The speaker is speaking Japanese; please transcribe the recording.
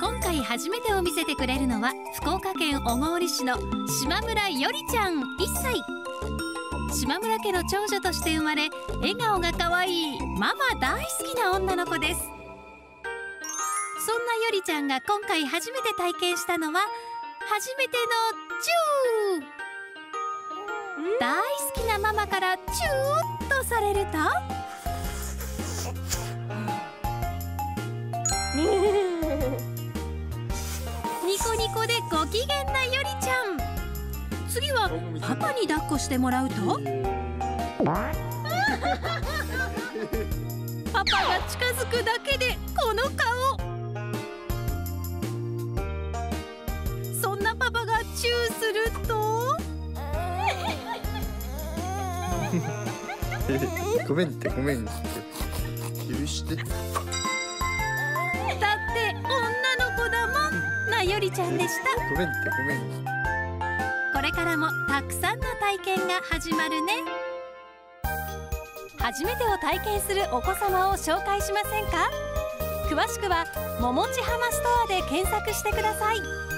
今回初めてを見せてくれるのは福岡県小郡市の島村よりちゃん1歳。島村家の長女として生まれ、笑顔が可愛いママ大好きな女の子です。そんなよりちゃんが今回初めて体験したのは初めてのチュー。大好きなママからチューっとされるとニコニコでご機嫌なよりちゃん。次はパパに抱っこしてもらうとパパが近づくだけでこの顔。そんなパパがチューするとごめんって許して。 だって女の子だもんなよりちゃんでした。 ごめん。 これからもたくさんの体験が始まるね。初めてを体験するお子様を紹介しませんか？詳しくはももちはまストアで検索してください。